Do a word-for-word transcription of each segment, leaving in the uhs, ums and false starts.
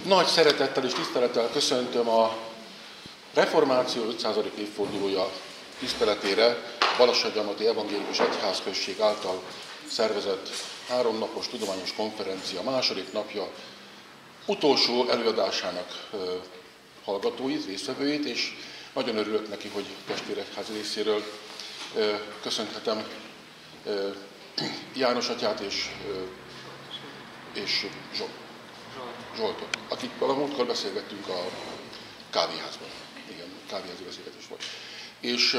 Nagy szeretettel és tisztelettel köszöntöm a Reformáció ötszázadik évfordulója tiszteletére Balassagyarmati Evangélikus Egyházközség által szervezett háromnapos tudományos konferencia második napja utolsó előadásának hallgatóit, résztvevőit, és nagyon örülök neki, hogy testvéregyház részéről köszönhetem János atyát és, és Zsoltot, akikkel a múltkor beszélgettünk a kávéházban. Igen, kávéházi beszélgetés volt. És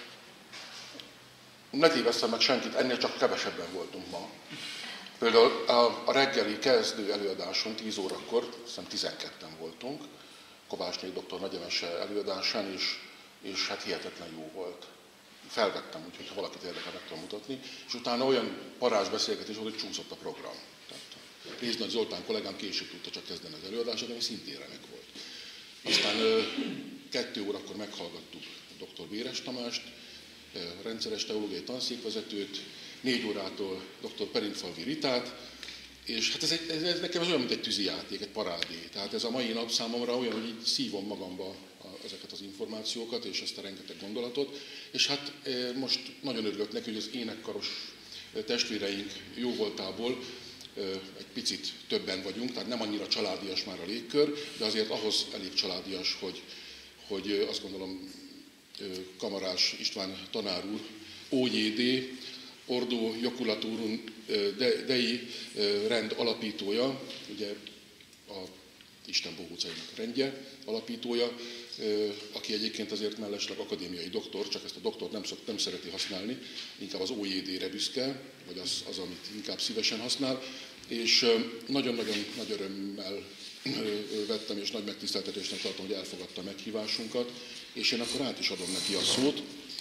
ne tévesszem meg senkit, ennél csak kevesebben voltunk ma. Például a reggeli kezdő előadáson tíz órakor, azt hiszem tizenketten voltunk, Kovácsné doktor Nagyemese előadásán, és, és hát hihetetlen jó volt. Felvettem, úgyhogy ha valakit érdekel, meg tudom mutatni, és utána olyan parázs beszélgetés volt, hogy csúszott a program. Réznagy Zoltán kollégám később tudta csak kezdeni az előadását, ami szintén remek volt. Aztán kettő órakor meghallgattuk dr. Véres Tamást, rendszeres teológiai tanszékvezetőt, négy órától dr. Perintfalvi Ritát, és hát ez, egy, ez, ez nekem ez olyan, mint egy tűzijáték, egy parádé. Tehát ez a mai nap számomra olyan, hogy így szívom magamba ezeket az információkat és ezt a rengeteg gondolatot, és hát most nagyon örülök neki, hogy az énekkaros testvéreink jóvoltából egy picit többen vagyunk, tehát nem annyira családias már a légkör, de azért ahhoz elég családias, hogy, hogy azt gondolom Kamarás István tanár úr, ó jé dé, Ordo Joculaturum Dei rend alapítója, ugye a Isten bohócainak rendje alapítója, aki egyébként azért mellesleg akadémiai doktor, csak ezt a doktort nem, szok, nem szereti használni, inkább az ó jé dére büszke, vagy az, az, amit inkább szívesen használ, és nagyon-nagyon nagy örömmel vettem, és nagy megtiszteltetésnek tartom, hogy elfogadta a meghívásunkat, és én akkor át is adom neki a szót,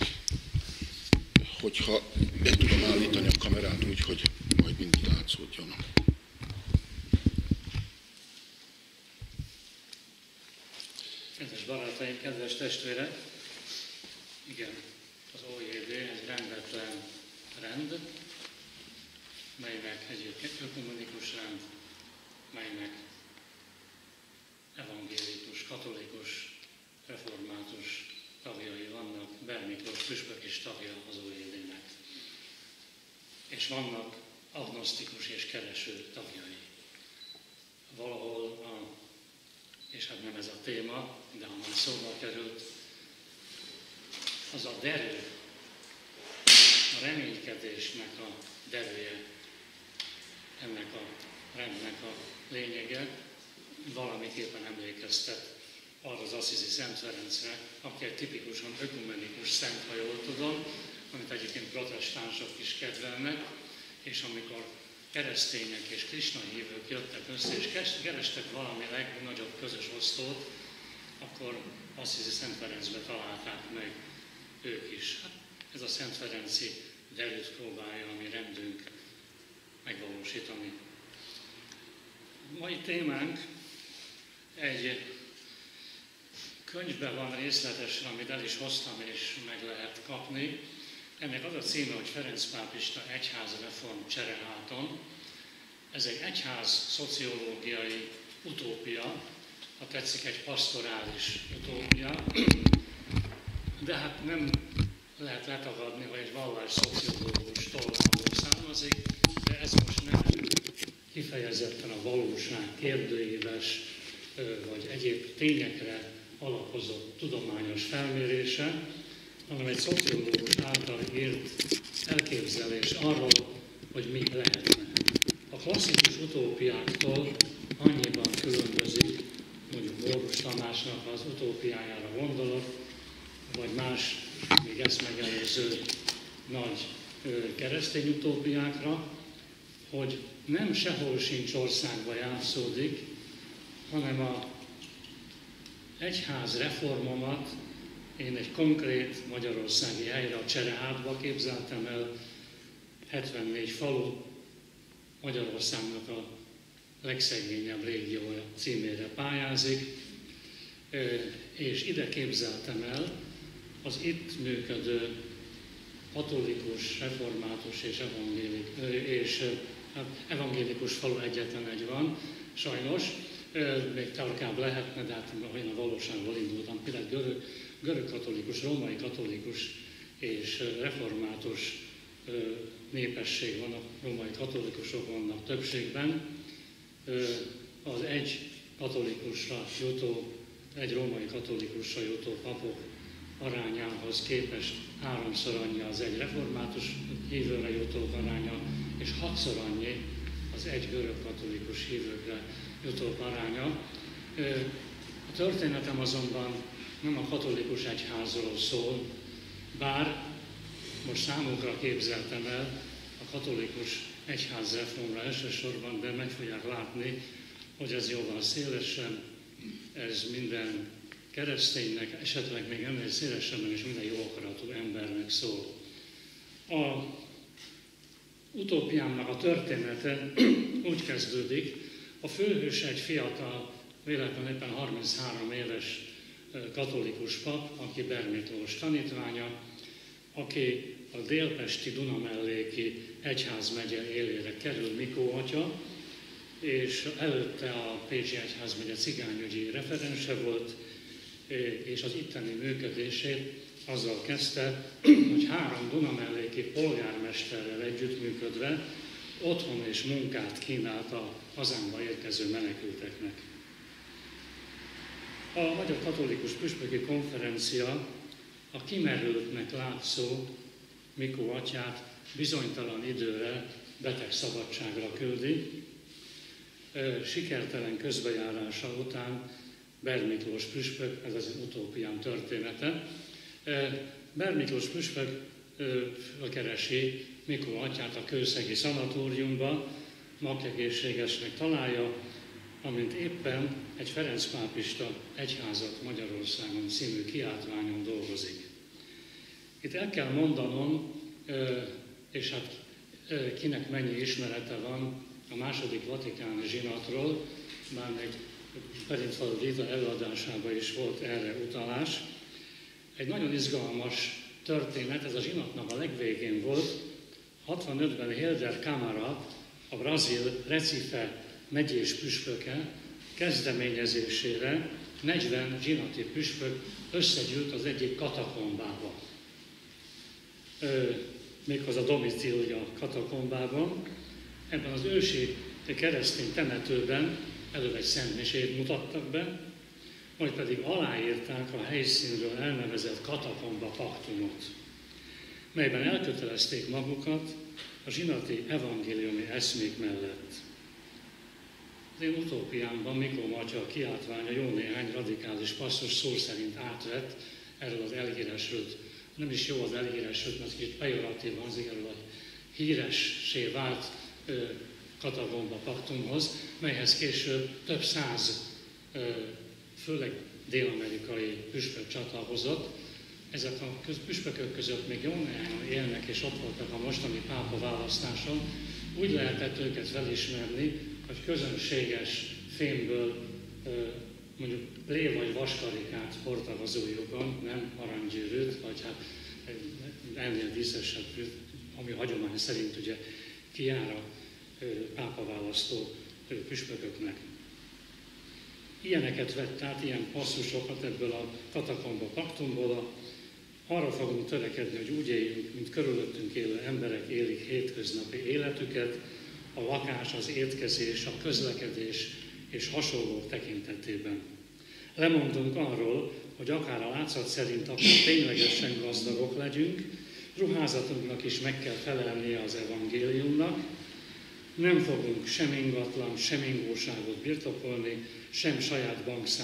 hogyha be tudom állítani a kamerát úgy, hogy majd mindig átszódjon. Kedves barátaim, kedves testvérek! Igen, az ó jé dé egy rendetlen rend, melynek egyébként ökumenikus rend, melynek evangélikus, katolikus, református tagjai vannak, Ber Miklós püspök is tagja az ó jé dének. És vannak agnosztikus és kereső tagjai. Valahol, a, és hát nem ez a téma, de ha már szóba került, az a derű, a reménykedésnek a derűje, ennek a rendnek a lényege, valamiképpen emlékeztet arra az asszizi Szent Ferencre, aki egy tipikusan ökumenikus szent, ha jól tudom, amit egyébként protestánsok is kedvelnek, és amikor keresztények és Krisna hívők jöttek össze, és kerestek valami legnagyobb közös osztót, akkor asszizi Szent Ferencbe találták meg ők is. Hát ez a Szent Ferenci derűt próbálja a mi rendünk megvalósítani. A mai témánk egy könyvben van részletesen, amit el is hoztam és meg lehet kapni. Ennek az a címe, hogy Ferenc pápista egyházreform Csereháton. Ez egy egyház szociológiai utópia, ha tetszik, egy pastorális utópia, de hát nem lehet letagadni, hogy egy vallásszociológus tollából származik, de ez most nem kifejezetten a valóság kérdőíves vagy egyéb tényekre alapozott tudományos felmérése, hanem egy szociológus által írt elképzelés arról, hogy mi lehetne. A klasszikus utópiáktól annyiban különbözik, mondjuk Bórus Tamásnak az utópiájára gondolok, vagy más, még ezt megelőző nagy keresztény utópiákra, hogy nem sehol sincs országba játszódik, hanem a egyház reformomat én egy konkrét magyarországi helyre, a Cserehátba képzeltem el, hetvennégy falu, Magyarországnak a legszegényebb régiója címére pályázik, és ide képzeltem el az itt működő katolikus, református és evangélikus, és hát evangélikus falu egyetlen egy van, sajnos, még tarkább lehetne, de hát én a valóságból indultam. Például görög, görög katolikus, római katolikus és református népesség van, a római katolikusok vannak többségben. Az egy katolikusra jutó, egy római katolikusra jutó papok arányához képest háromszor annyi az egy református hívőre jutók aránya, és hatszor annyi az egy görög katolikus hívőkre jutók aránya. A történetem azonban nem a katolikus egyházról szól, bár most számukra képzeltem el a katolikus egyház reformra elsősorban, de meg fogják látni, hogy ez jóval szélesebb, ez minden kereszténynek, esetleg még ennél szélesebben is minden jó akaratú embernek szól. A utópiámnak a története úgy kezdődik, a főhős egy fiatal, véletlenül éppen harminchárom éves katolikus pap, aki Bermiklós tanítványa, aki a délpesti Dunamelléki egyházmegye élére kerül, Mikó atya, és előtte a Pécsi egyházmegye cigányügyi referense volt, és az itteni működését azzal kezdte, hogy három dunamelléki polgármesterrel együttműködve otthon és munkát kínált a hazánkba érkező menekülteknek. A Magyar Katolikus Püspöki Konferencia a kimerültnek látszó Mikó atyát bizonytalan időre betegszabadságra küldi. Sikertelen közbejárása után Bermiklós püspök, ez az utópiám története. Bermiklós püspök keresi Mikó atyát a kőszegi szanatóriumba, magegészségesnek találja, amint éppen egy Ferenc pápista egyházat Magyarországon című kiáltványon dolgozik. Itt el kell mondanom, és hát kinek mennyi ismerete van a második vatikáni zsinatról, már még Perintfalud Rita előadásában is volt erre utalás. Egy nagyon izgalmas történet, ez a zsinatnak a legvégén volt. hatvanötben Helder Camara, a brazil Recife megyés püspöke kezdeményezésére negyven zsinati püspök összegyűlt az egyik katakombába. Méghozzá Domicilia katakombában. Ebben az ősi keresztény temetőben előbb egy szentmisét mutattak be, majd pedig aláírták a helyszínről elnevezett katakomba paktumot, melyben elkötelezték magukat a zsinati evangéliumi eszmék mellett. Az én utópiámban Mikó atya kiáltványa jó néhány radikális passzus szó szerint átvett erről az elhíresült, nem is jó az elhíresült, mert kicsit pejoratív az erről a híressé vált katakomba paktumhoz, melyhez később több száz, főleg dél-amerikai püspök csatlakozott. Ezek a püspökök között még jó néhányan élnek, és ott voltak a mostani pápa választáson. Úgy lehetett őket felismerni, hogy közönséges fémből mondjuk lé vagy vaskarikát hordtak az ujjukon, nem aranygyűrűt, vagy hát ennél díszesebb, ami hagyomány szerint ugye kijár a pápaválasztó püspököknek. Ilyeneket vett át, ilyen passzusokat ebből a katakomba paktumból. Arra fogunk törekedni, hogy úgy éljünk, mint körülöttünk élő emberek élik hétköznapi életüket, a lakás, az étkezés, a közlekedés és hasonlók tekintetében. Lemondunk arról, hogy akár a látszat szerint, akár ténylegesen gazdagok legyünk, ruházatunknak is meg kell felelnie az evangéliumnak, nem fogunk sem ingatlan, sem ingóságot birtokolni, sem saját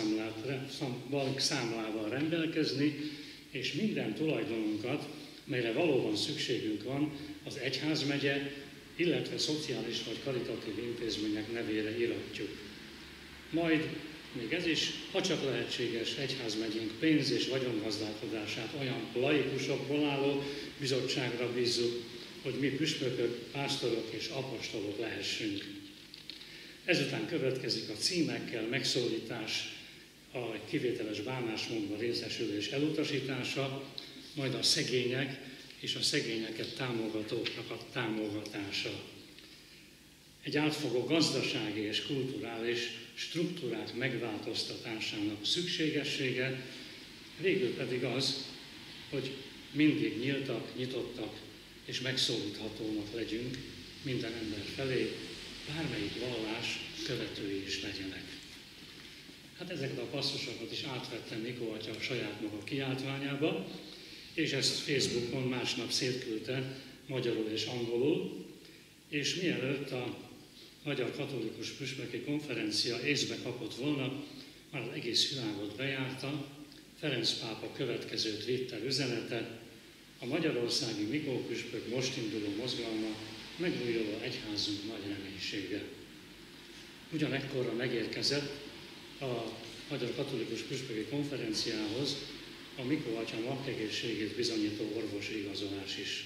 bankszámlával rendelkezni, és minden tulajdonunkat, melyre valóban szükségünk van, az egyházmegye, illetve szociális vagy karitatív intézmények nevére iratjuk. Majd még ez is, ha csak lehetséges, egyházmegyénk pénz- és vagyongazdálkodását olyan laikusokból álló bizottságra bízzuk, hogy mi püspökök, pásztorok és apostolok lehessünk. Ezután következik a címekkel megszólítás, a kivételes bánásmódban részesülés elutasítása, majd a szegények és a szegényeket támogatóknak a támogatása. egy átfogó gazdasági és kulturális struktúrák megváltoztatásának szükségessége, végül pedig az, hogy mindig nyíltak, nyitottak és megszólíthatónak legyünk minden ember felé, bármelyik vallás követői is legyenek. Hát ezeket a passzusokat is átvettem Mikó atya a saját maga kiáltványába, és ezt Facebookon másnap szétküldte magyarul és angolul, és mielőtt a Magyar Katolikus Püspöki Konferencia észbe kapott volna, már az egész világot bejárta, Ferenc pápa következő Twitter üzenete: a magyarországi Mikó püspök most induló mozgalma megújuló egyházunk nagy reménysége. Ugyanekkorra megérkezett a Magyar Katolikus Püspöki Konferenciához a Mikó atya magegészségét bizonyító orvosi igazolás is.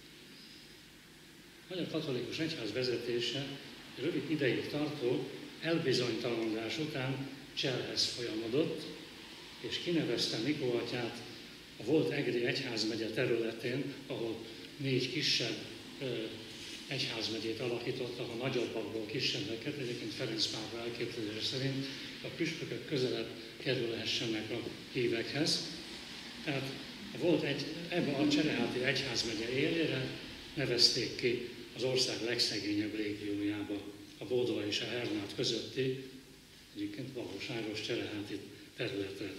A Magyar Katolikus Egyház vezetése rövid ideig tartó elbizonytalanodás után Csellhez folyamodott, és kinevezte Mikó atyát a volt egri egyházmegye területén, ahol négy kisebb ö, egyházmegyét alakította, ha nagyobbakból kisebbeket, egyébként Ferenc pápa elképzelése szerint a püspökök közelebb kerülhessenek a hívekhez. Tehát volt egy, ebbe a Csereháti egyházmegye élére nevezték ki az ország legszegényebb régiójába, a Bódova és a Hernát közötti, egyébként valóságos Csereháti területet.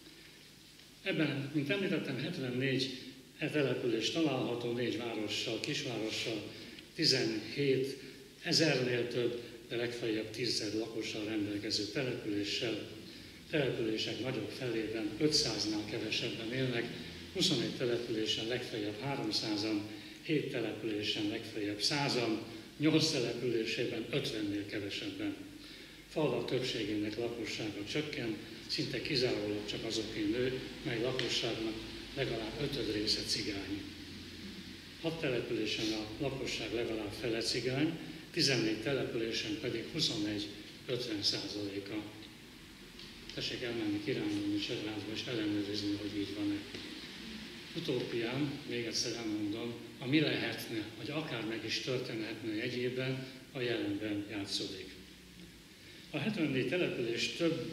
Ebben, mint említettem, hetvennégy település található, négy várossal, kisvárossal, tizenhét ezernél több, de legfeljebb tízezer lakossal rendelkező településsel. Települések nagyobb felében ötszáznál kevesebben élnek, huszonegy településen legfeljebb háromszázan, hét településen legfeljebb százan, nyolc településében ötvennél kevesebben. Falvak többségének lakossága csökken, szinte kizárólag csak azoké nő, mely lakosságnak legalább ötöd része cigány. Hat településen a lakosság legalább fele cigány, tizennégy településen pedig huszonegy ötven százaléka. Tessék elmenni kirándulni Csereházba és ellenőrizni, hogy így van-e. Utópiám, még egyszer elmondom, a mi lehetne, vagy akár meg is történhetne jegyében, a jelenben játszódik. A hetvennégy település több,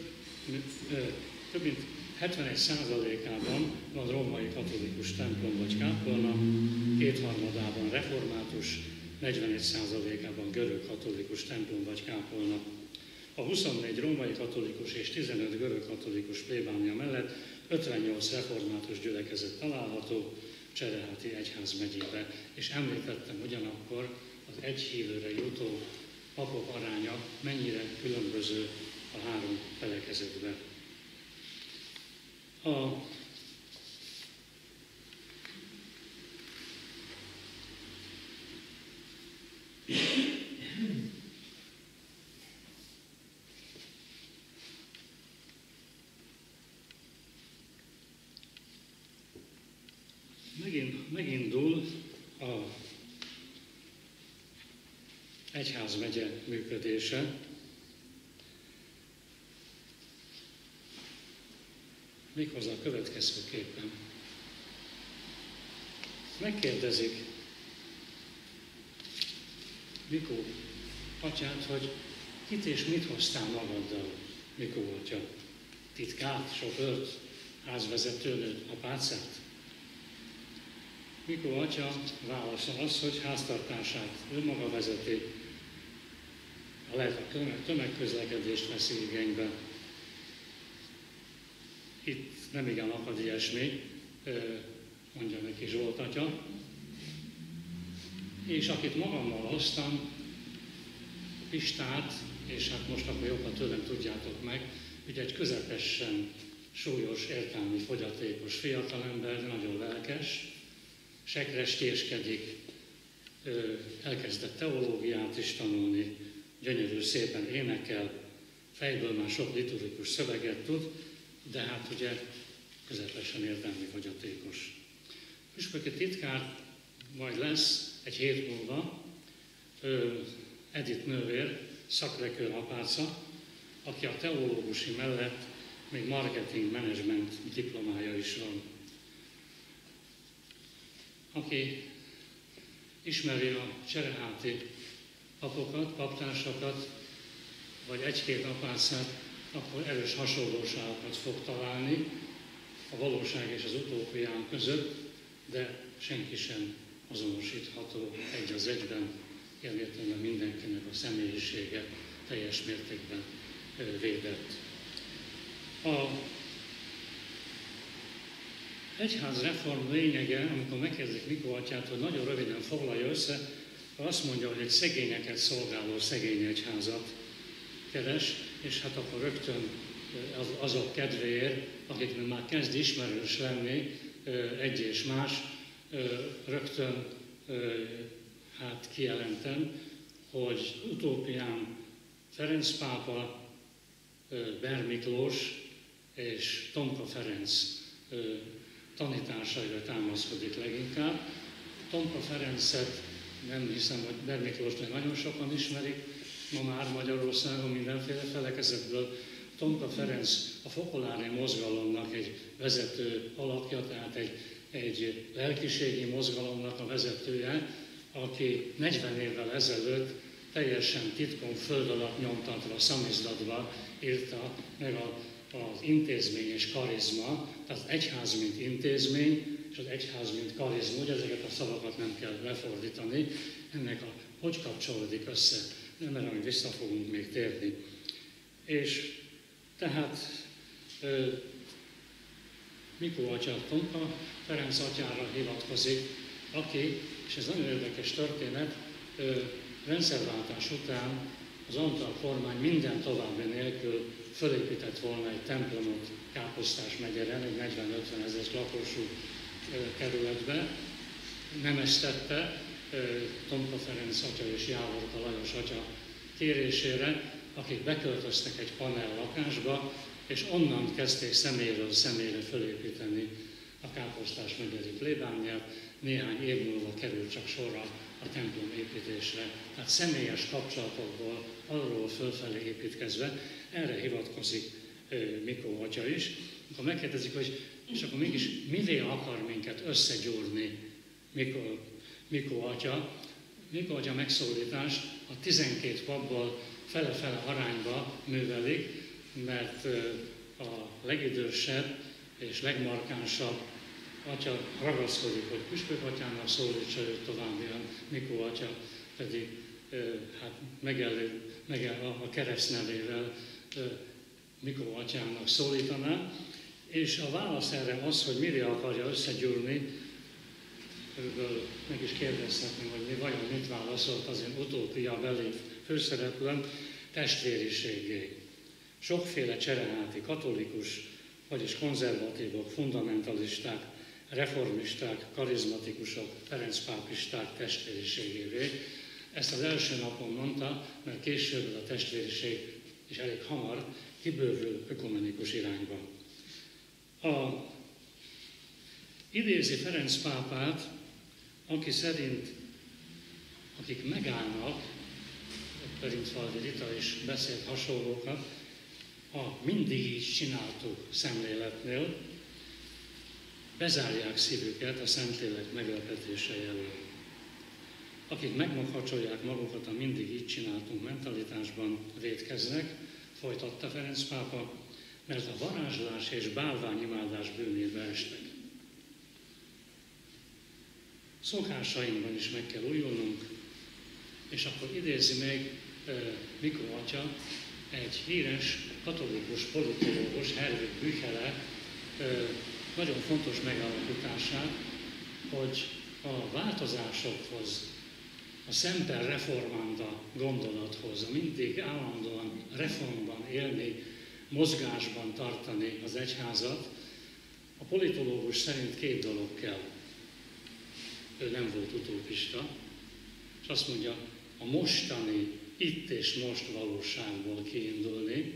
több mint hetvenegy százalékában van római katolikus templom vagy kápolna, kétharmadában református, negyvenegy százalékában görög katolikus templom vagy kápolna. A huszonnégy római katolikus és tizenöt görög katolikus plébánia mellett ötvennyolc református gyülekezet található Csereháti egyházmegyébe, és említettem ugyanakkor az egy hívőre jutó papok aránya mennyire különböző a három felekezetben. A Megint, megindul a egyházmegye működése. Méghozzá a következőképpen. Megkérdezik Mikó atyát, hogy kit és mit hoztál magaddal, Mikó atya? Titkát, sofőrt, házvezetőnőt, apácát? Mikó atya válaszol az, hogy háztartását ő maga vezeti, ha lehet a tömegközlekedést veszi igénybe. Itt nem igen akad ilyesmi, mondja neki Zsolt atya. És akit magammal hoztam, Pistát, és hát most akkor jobban tőlem tudjátok meg, ugye egy közepesen súlyos értelmi fogyatékos fiatalember, nagyon lelkes, sekrestéskedik, elkezdett teológiát is tanulni, gyönyörű szépen énekel, fejből már sok liturgikus szöveget tud, de hát ugye közepesen értelmi fogyatékos. Püspöki titkár majd lesz egy hét múlva Edith nővér, szakrekő apáca, aki a teológusi mellett még marketing menedzsment diplomája is van. Aki ismeri a Csereháti papokat, paptársakat, vagy egy-két apácát, akkor erős hasonlóságokat fog találni a valóság és az utópián között, de senki sem azonosítható egy az egyben, ilyen értelemben mindenkinek a személyisége teljes mértékben védett. A egyház reform lényege, amikor megkérdezik Mikó atyát, hogy nagyon röviden foglalja össze, azt mondja, hogy egy szegényeket szolgáló szegény egyházat keres, és hát akkor rögtön az, azok kedvéért, akiknek már kezd ismerős lenni egy és más, rögtön hát kijelentem, hogy utópián Ferenc pápa, Ber Miklós és Tomka Ferenc tanításaira támaszkodik leginkább. Tomka Ferencet nem hiszem, hogy Ber Miklóst nagyon sokan ismerik, ma már Magyarországon mindenféle felekezetből. Tomka Ferenc a fokolári mozgalomnak egy vezető alakja, tehát egy, egy lelkiségi mozgalomnak a vezetője, aki negyven évvel ezelőtt teljesen titkon föld alatt nyomtatva, szamizdatva írta meg a, az intézmény és karizma, tehát az egyház mint intézmény, és az egyház mint karizma, ugye ezeket a szavakat nem kell lefordítani, ennek a, hogy kapcsolódik össze, nem erre, hogy vissza fogunk még térni. És tehát ö, Mikó atya Tomka Ferenc atyára hivatkozik, aki, és ez nagyon érdekes történet, ö, rendszerváltás után az Antal kormány minden további nélkül fölépített volna egy templomot Káposztás megyeren, egy negyven-ötven ezeres lakosú kerületbe. Nem ezt tette Tomka Ferenc atya és Jávorka Lajos atya kérésére, akik beköltöztek egy panel lakásba, és onnan kezdték személyről személyre fölépíteni a Káposztás megyeri plébániát. Néhány év múlva került csak sorra a templom építésre. Tehát személyes kapcsolatokból, arról fölfelé építkezve, erre hivatkozik Mikó atya is. Akkor megkérdezik, hogy és akkor mégis mivé akar minket összegyúrni Mikó, Mikó atya. Mikó atya megszólítás a tizenkét papból fele-fele arányba művelik, mert a legidősebb és legmarkánsabb atya ragaszkodik, hogy püspök atyának szólítsa őt továbbian, Mikó atya pedig hát megelő, megel, a keresztnevével Mikó atyának szólítaná. És a válasz erre az, hogy mire akarja összegyúrni, ebből meg is kérdezhetném, hogy mi vajon mit válaszolt az én utópia belé főszereplőm, testvériségé. Sokféle csereháti katolikus, vagyis konzervatívok, fundamentalisták, reformisták, karizmatikusok, ferencpápisták testvériségévé. Ezt az első napon mondta, mert később a testvériség is elég hamar kibővül ökumenikus irányba. A idézi Ferenc pápát, aki szerint, akik megállnak, Perintfalvi Rita is beszélt hasonlókat, a mindig így csináltuk szemléletnél, bezárják szívüket a Szentlélek meglepetése elől. Akik megmakacsolják magukat a mindig így csináltunk mentalitásban, vétkeznek, folytatta Ferenc pápa, mert a varázslás és bálványimádás bűnébe estek. Szokásainkban is meg kell újulnunk, és akkor idézi még uh, Mikó atya egy híres katolikus politológus, Herwig Büchele uh, nagyon fontos megállapítását, hogy a változásokhoz, a semper reformanda gondolathoz, a mindig állandóan reformban élni, mozgásban tartani az egyházat, a politológus szerint két dolog kell. Ő nem volt utópista, és azt mondja, a mostani, itt és most valóságból kiindulni,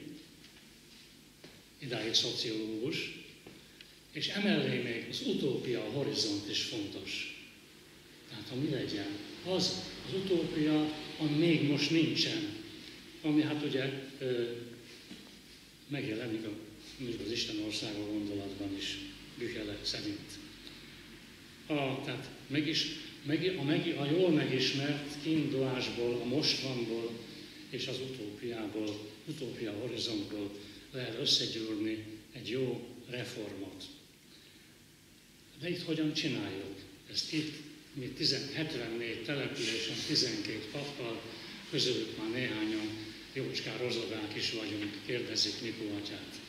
idáig szociológus, és emellé még az utópia, a horizont is fontos. Tehát ha mi legyen? Az az utópia, ami még most nincsen, ami hát ugye ö, megjelenik a, mondjuk az Isten országa gondolatban is, Büchele szerint. A, tehát meg is, a, meg, a jól megismert kiindulásból, a mostvanból és az utópiából, utópia horizontból lehet összegyúrni egy jó reformot. De itt hogyan csináljuk? Ezt itt mi hetvennégy településen, tizenkét pappal, közülük már néhányan jócskán rozogák is vagyunk, kérdezik Mikó atyát.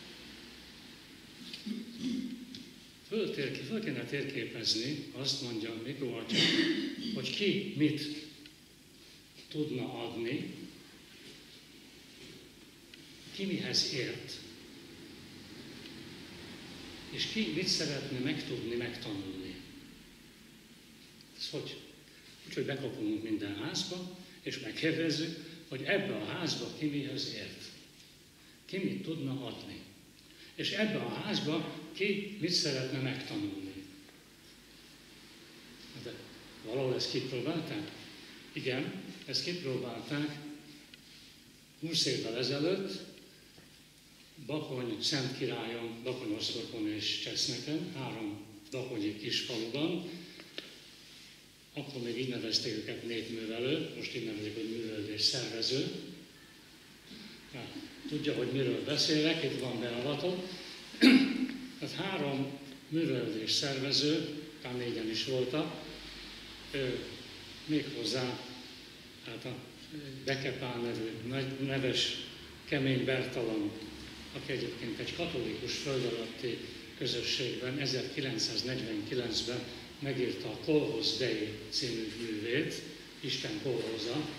Föl, térké, föl kéne térképezni, azt mondja Mikó atya, hogy ki mit tudna adni, ki mihez ért, és ki mit szeretne megtudni, megtanulni. Ez hogy? Úgyhogy bekapunk minden házba, és megkérdezzük, hogy ebbe a házba ki mihez ért. Ki mit tudna adni. És ebbe a házba ki mit szeretne megtanulni. De valahol ezt kipróbálták? Igen, ezt kipróbálták húsz évvel ezelőtt, Bakony, Szentkirályon, Bakony-Oszlopon és Cseszneken, három bakonyi kisfaluban. Akkor még így nevezték őket népművelő, most így nevezik, hogy művelődés szervező. Ja, tudja, hogy miről beszélek, itt van beavatott. Tehát három művelődés szervező, talán négyen is voltak, méghozzá hát a Bekepál nevű neves kemény Bertalan, aki egyébként egy katolikus földalatti közösségben ezerkilencszáznegyvenkilencben megírta a Kolhoz Dei című művét, Isten kolhoza,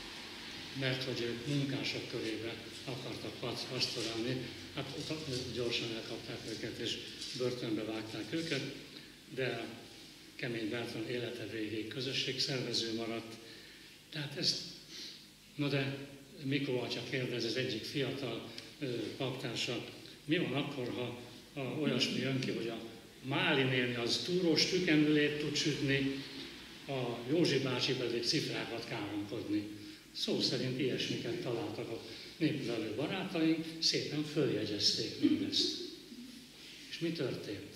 mert hogy ők munkások körébe akartak pastorálni, hát gyorsan elkapták őket és börtönbe vágták őket, de Kemény Bertalan élete végéig közösségszervező maradt. Tehát ezt, no de Mikó atya kérdez, az egyik fiatal paptársa, mi van akkor, ha a, olyasmi jön ki, hogy a Máli néni az túrós tükemülét tud sütni, a Józsi bácsi pedig cifrákat káromkodni. Szó szerint ilyesmiket találtak a népvelő barátaink, szépen följegyezték mindezt. És mi történt?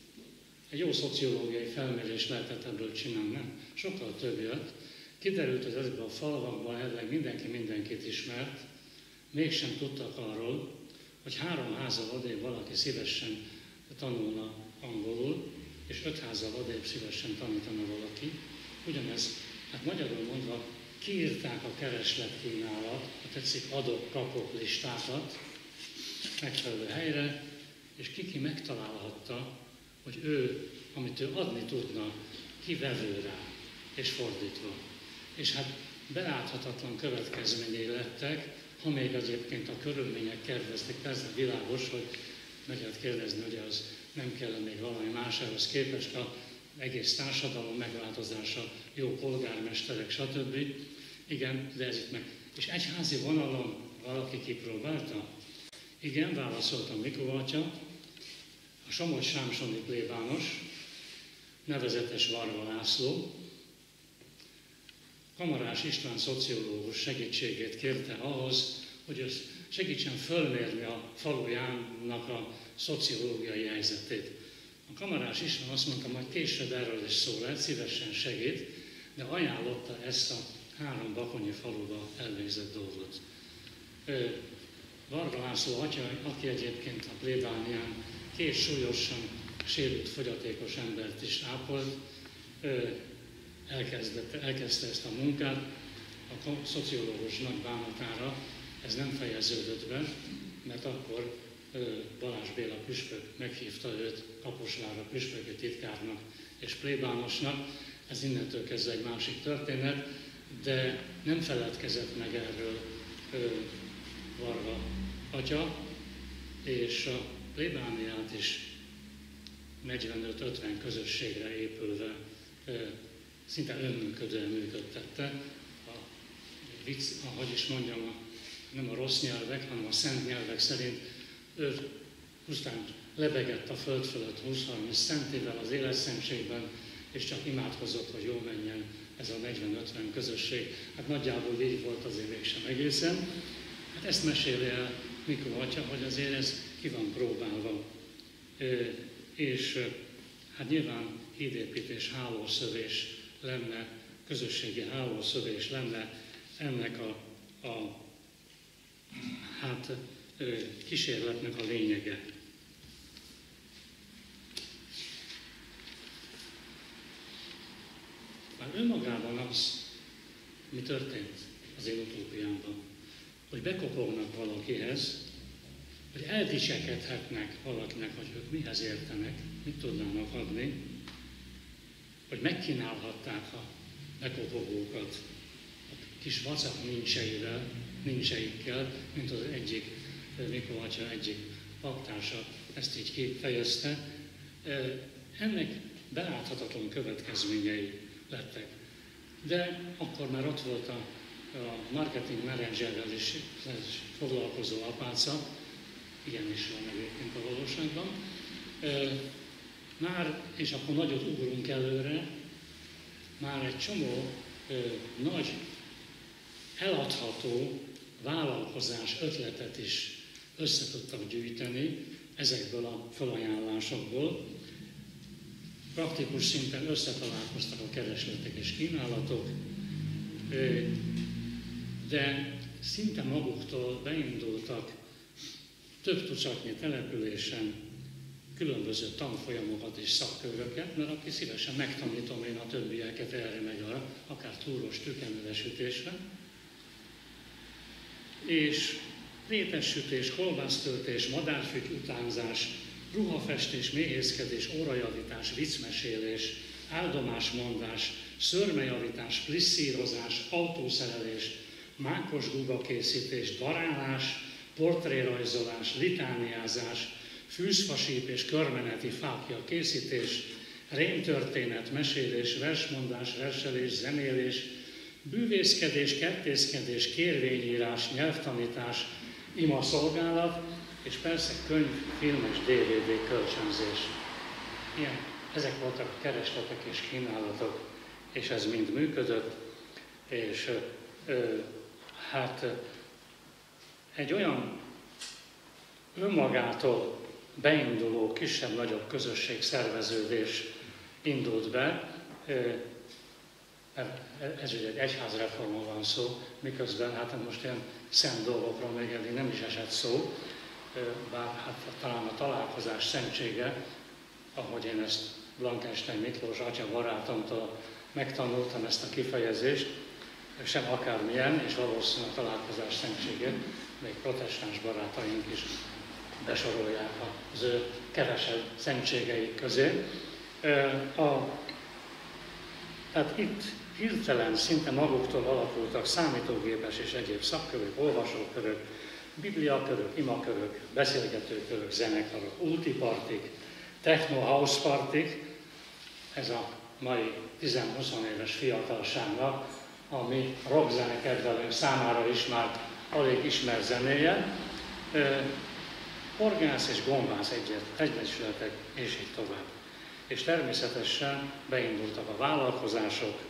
Egy jó szociológiai felmérés lehetett ebből csinálni, nem? Sokkal több jött. Kiderült, hogy ezekben a falvakban elvileg mindenki mindenkit ismert, mégsem tudtak arról, hogy három házzal odébb valaki szívesen tanulna angolul, és öt házzal odébb szívesen tanítana valaki. Ugyanez, hát magyarul mondva, kiírták a keresletkínálat, ha tetszik, adok-kapok listákat megfelelő helyre, és ki-ki megtalálhatta, hogy ő, amit ő adni tudna, kivevő rá, és fordítva. És hát beláthatatlan következményei lettek, ha még egyébként a körülmények kedveztek, persze világos, hogy meg lehet kérdezni, hogy az nem kellene még valami más ehhez képest, az egész társadalom megváltozása, jó polgármesterek, stb. Igen, de ez itt meg. És egyházi vonalon valaki kipróbálta? Igen, válaszoltam Mikó atya, a Somogy-Sámsoni plébános, nevezetes Varga László, Kamarás István szociológus segítségét kérte ahhoz, hogy ő segítsen fölmérni a falujának a szociológiai helyzetét. A Kamarás István azt mondta, hogy később erről is szó lehet, szívesen segít, de ajánlotta ezt a három bakonyi faluba elvégzett dolgot. Varga László atya, aki egyébként a plébánián két súlyosan sérült, fogyatékos embert is ápolt, elkezdte ezt a munkát, a szociológus nagy bánatára ez nem fejeződött be, mert akkor Balázs Béla püspök meghívta őt Kaposvárra püspöki titkárnak és plébánosnak, ez innentől kezdve egy másik történet, de nem feledkezett meg erről Varga atya, és a plébániát is negyvenöt-ötven közösségre épülve szinte önműködően működtette. A vicc, ahogy is mondjam, a, nem a rossz nyelvek, hanem a szent nyelvek szerint ő pusztán lebegett a föld fölött húsz-harminc centével az életszentségben, és csak imádkozott, hogy jól menjen ez a negyven-ötven közösség. Hát nagyjából így volt, azért mégsem egészen. Hát ezt meséli el Mikó atya, hogy azért ez ki van próbálva. E, és hát nyilván hídépítés, hálószövés lenne közösségi hálószövés, lenne ennek a, a hát, kísérletnek a lényege. Már önmagában az, mi történt az én utópiámban, hogy bekopognak valakihez, hogy eldicsekedhetnek valakinek, hogy ők mihez értenek, mit tudnának adni, hogy megkínálhatták a bekopogókat a kis vacak nincseivel, nincseikkel, mint az egyik Mikó atya egyik paktársa ezt így kifejezte. Ennek beláthatatlan következményei lettek. De akkor már ott volt a, a marketing menedzserrel is foglalkozó apáca, igenis van egyébként a valóságban. Már, és akkor nagyot ugrunk előre, már egy csomó ö, nagy, eladható vállalkozás ötletet is össze tudtak gyűjteni ezekből a felajánlásokból. Praktikus szinten összetalálkoztak a keresletek és kínálatok, ö, de szinte maguktól beindultak több tucatnyi településen különböző tanfolyamokat és szakköröket, mert aki szívesen megtanítom én a többieket erre meg arra, akár túros tükenövesütésre. És rétessütés, kolbásztöltés, madárfügy utánzás, ruhafestés, méhészkedés, órajavítás, viccmesélés, áldomásmondás, szörmejavítás, plisszírozás, autószerelés, mákos gugakészítés, darálás, portrérajzolás, litániázás, fűzfasíp és körmeneti fákja készítés, rémtörténet, mesélés, versmondás, verselés, zenélés, bűvészkedés, kertészkedés, kérvényírás, nyelvtanítás, imaszolgálat, és persze könyv, film és dé vé dé kölcsönzés. Ilyen, ezek voltak a keresletek és kínálatok, és ez mind működött, és ö, hát egy olyan önmagától beinduló kisebb-nagyobb közösség szerveződés indult be, ez ugye egy egyházreformról van szó, miközben hát most ilyen szent dolgokról még eddig nem is esett szó, bár hát talán a találkozás szentsége, ahogy én ezt Blankenstein Miklós atya barátomtól megtanultam ezt a kifejezést, sem akármilyen, és valószínűleg a találkozás szentségét még protestáns barátaink is besorolják az ő kevesebb szentségeik közé. A, tehát itt hirtelen szinte maguktól alakultak számítógépes és egyéb szakkörök, olvasókörök, bibliakörök, imakörök, beszélgetőkörök, zenekarok, ultipartik, techno-house partik, ez a mai tíz-húsz éves fiatalságnak, ami rockzene kedvelők számára is már alig ismert zenéje, orgász és gombász egyesületek, és így tovább. És természetesen beindultak a vállalkozások,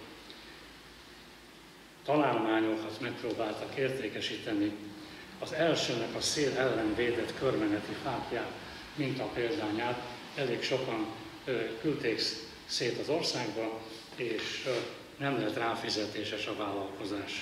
találmányokat megpróbáltak értékesíteni. Az elsőnek a szél ellen védett körmeneti fáklyát, mint a példányát, elég sokan ö, küldték szét az országba, és ö, nem lett ráfizetéses a vállalkozás.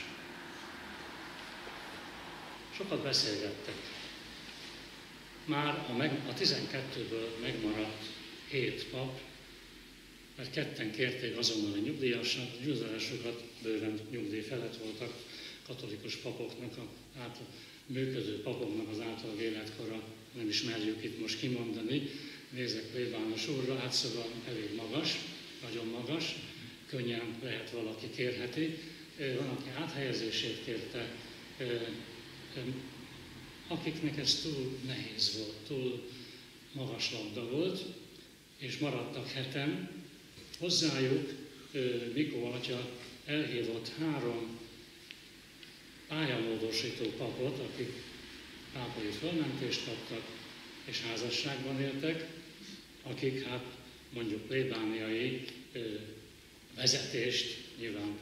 Sokat beszélgettek. Már a, meg, a tizenkettőből megmaradt hét pap, mert ketten kérték azonnal a nyugdíjasnak, a nyugdíjasokat bőven nyugdíj felett voltak, katolikus papoknak, a, át, a működő papoknak az átlag életkora, nem is merjük itt most kimondani, nézek plébános úrra, hát szóval elég magas, nagyon magas, könnyen lehet valaki kérheti. Van, aki áthelyezését kérte, akiknek ez túl nehéz volt, túl magas labda volt, és maradtak heten. Hozzájuk Mikó atya elhívott három pályamódosító papot, akik pápai fölmentést kaptak, és házasságban éltek, akik hát mondjuk plébániai vezetést, nyilván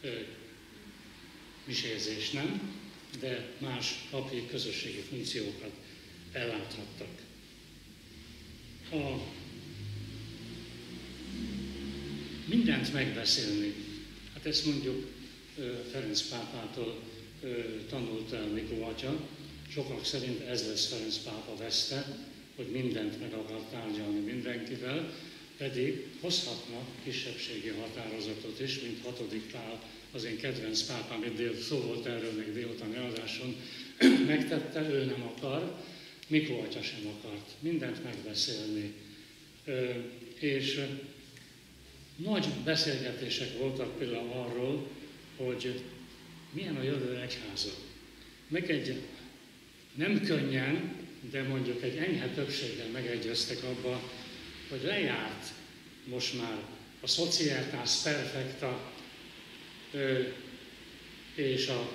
misézés nem, de más papi közösségi funkciókat elláthattak. A mindent megbeszélni. Hát ezt mondjuk Ferenc pápától tanult el Mikó atya. Sokak szerint ez lesz Ferenc pápa veszte, hogy mindent meg akar tárgyalni mindenkivel, pedig hozhatnak kisebbségi határozatot is, mint hatodik Pál, az én kedvenc pápám, itt dél, szó volt erről még délutáni előadáson, megtette, ő nem akar, Mikó atya sem akart mindent megbeszélni. És nagy beszélgetések voltak például arról, hogy milyen a jövő egyháza. Meg egy nem könnyen, de mondjuk egy enyhe többséggel megegyeztek abba, hogy lejárt most már a societas perfecta és a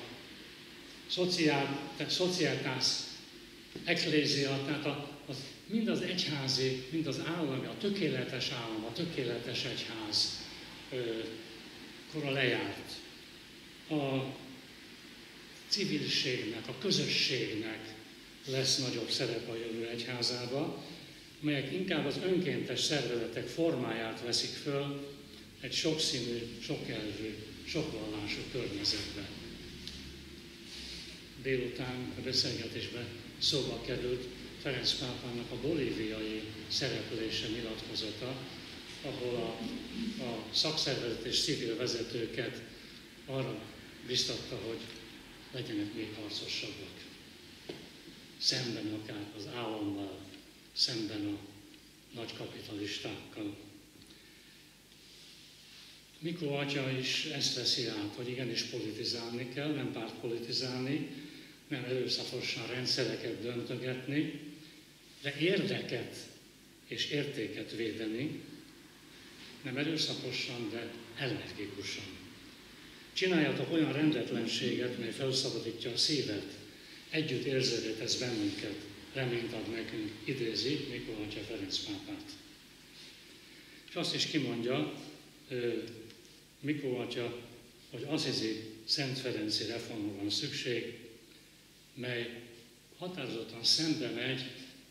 societas ecclesia, tehát a, az, mind az egyházi, mind az állami, a tökéletes állam, a tökéletes egyház kora lejárt. A civilségnek, a közösségnek lesz nagyobb szerep a jövő egyházába, melyek inkább az önkéntes szervezetek formáját veszik föl egy sokszínű, sokkelvű, sokvallású környezetben. Délután a beszélgetésben szóba került Ferenc pápának a bolíviai szereplése nyilatkozata, ahol a, a szakszervezet és civil vezetőket arra biztatta, hogy legyenek még harcosabbak. Szemben akár az állammal, szemben a nagy kapitalistákkal. Mikó atya is ezt veszi át, hogy igenis politizálni kell, nem pártpolitizálni, nem erőszakosan rendszereket döntögetni, de érdeket és értéket védeni, nem erőszakosan, de energikusan. Csináljatok olyan rendetlenséget, mely felszabadítja a szívet, együtt érzővé tesz bennünket, reményt ad nekünk, idézi Mikó atya Ferenc pápát. És azt is kimondja Mikó atya, hogy asszizi Szent Ferenci reformra van szükség, mely határozottan szembe megy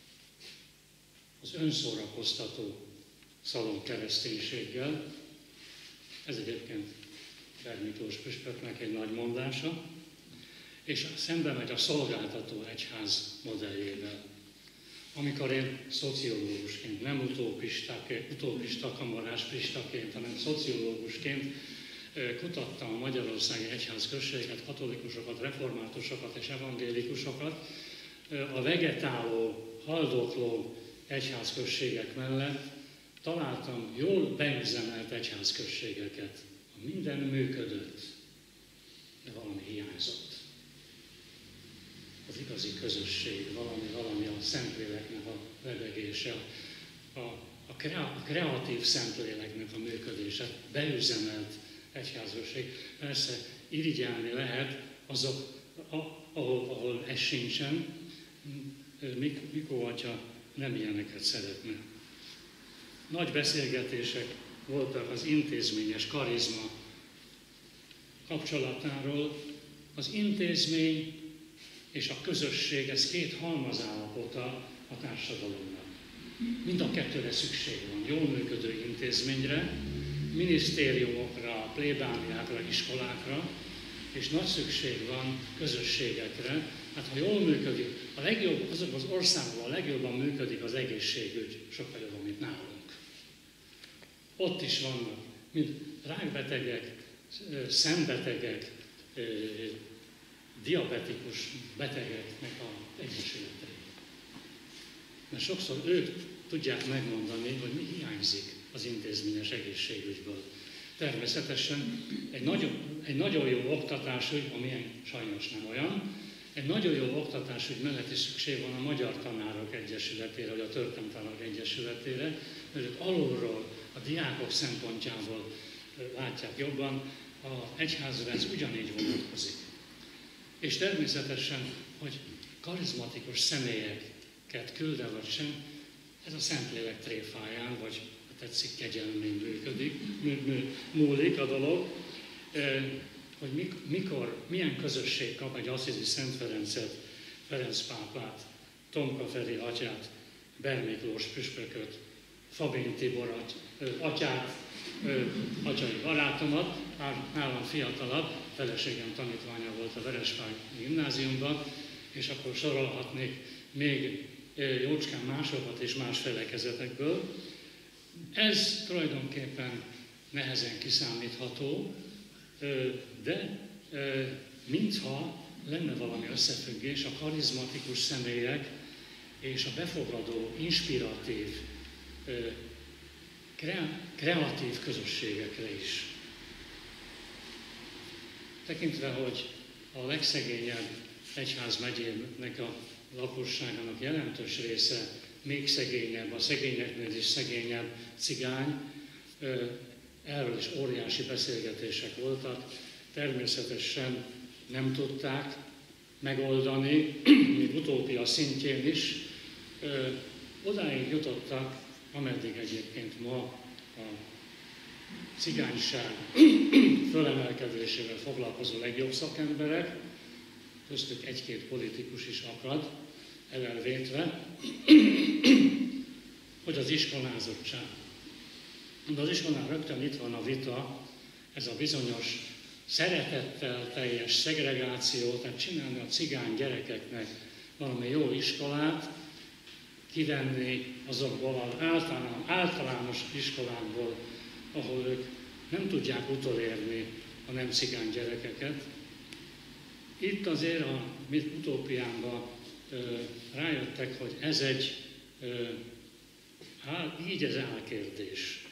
az önszórakoztató szalon kereszténységgel. Ez egyébként Ber Miklós püspöknek egy nagy mondása, és szembe megy a szolgáltató egyház modelljével. Amikor én szociológusként, nem utópista kamarás pristaként, hanem szociológusként kutattam a magyarországi egyházközségeket, katolikusokat, reformátusokat és evangélikusokat, a vegetáló, haldokló egyházközségek mellett találtam jól beüzemelt egyházközségeket. Minden működött, de valami hiányzott. Az igazi közösség, valami, valami a Szentléleknek a lebegése, a, a, krea, a kreatív Szentléleknek a működése, beüzemelt egyházközség. Persze irigyelni lehet azok, a, ahol, ahol ez sincsen. Mikó atya nem ilyeneket szeretne. Nagy beszélgetések voltak az intézményes karizma kapcsolatáról. Az intézmény és a közösség, ez két halmazállapota a társadalomnak. Mind a kettőre szükség van. Jól működő intézményre, minisztériumokra, plébániákra, iskolákra, és nagy szükség van közösségekre. Hát ha jól működik, a legjobb, azok az országban a legjobban működik az egészségügy, sokkal jobban, mint nálunk. Ott is vannak, mint rákbetegek, szembetegek, diabetikus betegeknek az egyesületei. Mert sokszor ők tudják megmondani, hogy mi hiányzik az intézményes egészségügyből. Természetesen egy nagyon, egy nagyon jó oktatásügy, amilyen sajnos nem olyan, egy nagyon jó oktatásügy mellett is szükség van a Magyar Tanárok Egyesületére, vagy a Történelemtanárok Egyesületére, mert ők alulról, a diákok szempontjából látják jobban, az egyházra ez ugyanígy vonatkozik. És természetesen, hogy karizmatikus személyeket küld-e vagy sem, ez a Szentlélek tréfáján, vagy ha tetszik, kegyelmén működik, mű, mű, múlik a dolog, hogy mikor, milyen közösség kap egy asszizi Szent Ferencet, Ferenc pápát, Tomka Feri atyát, Ber Miklós püspököt, Fabin Tibor atyát, atyai barátomat, nálam fiatalabb, feleségem tanítványa volt a Verespály gimnáziumban, és akkor sorolhatnék még jócskán másokat és más felekezetekből. Ez tulajdonképpen nehezen kiszámítható, de mintha lenne valami összefüggés a karizmatikus személyek és a befogadó, inspiratív, kreatív közösségekre is. Tekintve, hogy a legszegényebb egyházmegyének a lakosságának jelentős része még szegényebb, a szegényeknél is szegényebb cigány, erről is óriási beszélgetések voltak, természetesen nem tudták megoldani, még utópia szintjén is, odáig jutottak, ameddig egyébként ma a cigányság fölemelkedésével foglalkozó legjobb szakemberek, köztük egy-két politikus is akad, elelvétve, hogy az iskolázottság. De az iskolán rögtön itt van a vita, ez a bizonyos szeretettel teljes szegregáció, tehát csinálni a cigány gyerekeknek valami jó iskolát, kivenni azokból az általános, általános iskolákból, ahol ők nem tudják utolérni a nem cigány gyerekeket. Itt azért a mi utópiámban rájöttek, hogy ez egy, á, így ez álkérdés.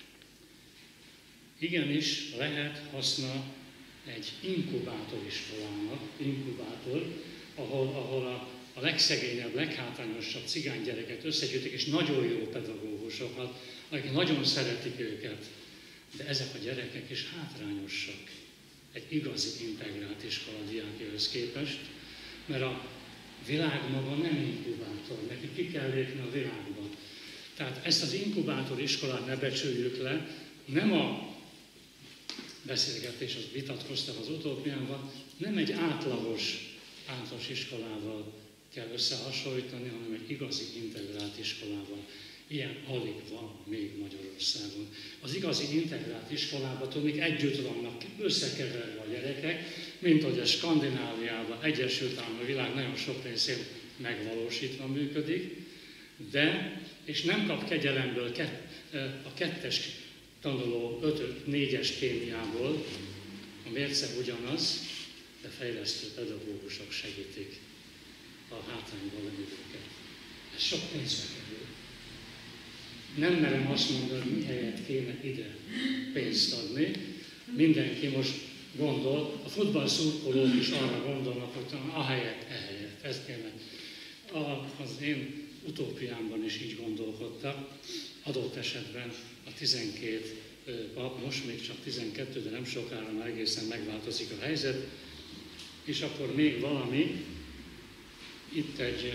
Igenis lehet haszna egy inkubátoriskolának, inkubátor, ahol, ahol a, a legszegényebb, leghátrányosabb cigány gyereket összegyűjtik, és nagyon jó pedagógusokat, akik nagyon szeretik őket. De ezek a gyerekek is hátrányosak egy igazi integrált iskola diákjaihoz képest, mert a világ maga nem inkubátor, neki ki kell lépni a világba. Tehát ezt az inkubátor iskolát ne becsüljük le, nem a beszélgetés, az vitatkoztam az utópiában, nem egy átlagos általános iskolával kell összehasonlítani, hanem egy igazi integrált iskolával. Ilyen alig van még Magyarországon. Az igazi integrált iskolában tudni, együtt vannak összekeverve a gyerekek, mint hogy a Skandináviában, Egyesült Államok, a világ nagyon sok részén megvalósítva működik, de, és nem kap kegyelemből a kettes tanuló öt négyes kémiából, a mérce ugyanaz, de fejlesztő pedagógusok segítik a hátrányban levőket. Ez sok pénzbe kerül. Nem merem azt mondani, hogy mihelyett kéne ide pénzt adni. Mindenki most gondol, a futballszurkolók is arra gondolnak, hogy talán ahelyett, ehelyett, ezt kéne. A, az én utópiámban is így gondolkodtak, adott esetben a tizenkét pap, most még csak tizenkettő, de nem sokára már egészen megváltozik a helyzet, és akkor még valami, itt egy,